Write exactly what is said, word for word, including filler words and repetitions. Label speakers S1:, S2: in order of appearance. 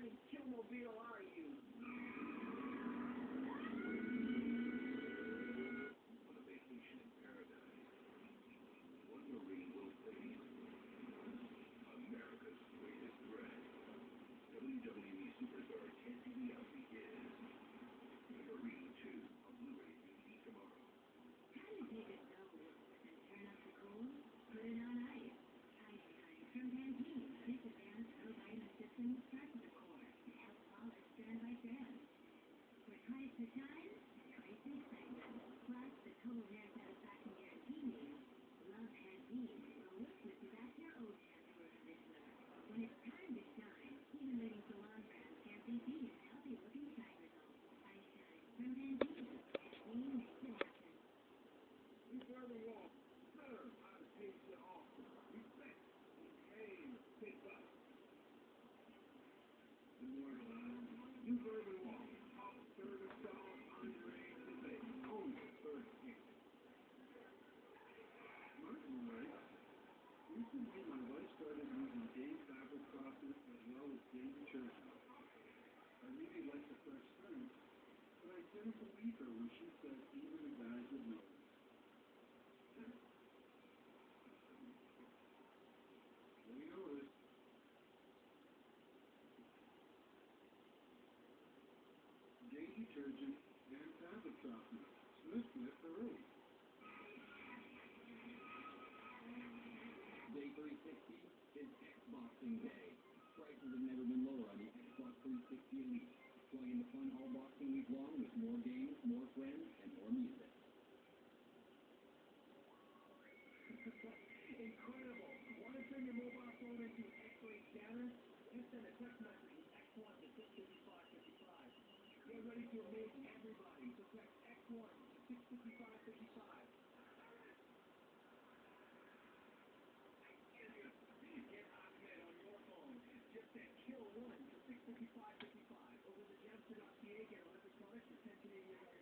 S1: Kill-mobile are you? On a vacation in paradise, one Marine will face America's greatest threat. W W E superstar Ted DiBiase is The Marine two, a Blu-ray D V D tomorrow.
S2: How do you take a double and turn up the cold? Put it on ice. Ice Time from Pantene. This advanced probiotic system starts at the core and helps solids strand by strand. For twice the time, twice the excitement. Plus, the total hair satisfaction guarantee means love Pantene will work with you back to your old shampoo or conditioner. When it's time to shine, even leading salon brands can't beat these healthy-looking shine results. Ice Time from Pantene. Pantene makes it happen.
S1: You further walk. Serve. I take you off. Respect. Hey, take up. Immortalized. You further walk. Off service dog. Andre today. Only third king. Martin writes, recently my wife started using Dave fabric softener as well as Dave detergent. I really like the fresh scent, but I didn't believe her when she said even the guys would notice. We noticed. Dave detergent and fabric softener. Sniff, sniff, hooray.
S3: Day three sixty is Xboxing Day. Prices have never been lower on the Xbox three sixty Elite. Plug into fun all boxing week long with more games, more friends, and more music.
S1: Incredible. Want to turn your mobile phone into an X-ray scanner? Just send a text message with X one to six fifty-five fifty-five. Get ready to amaze everybody. So text X one to six fifty-five fifty-five. Get Ahmed on your phone. Just send kill one to six fifty-five fifty-five. Over the Jamster dot C A, get Olympic products for ten Canadian dollars.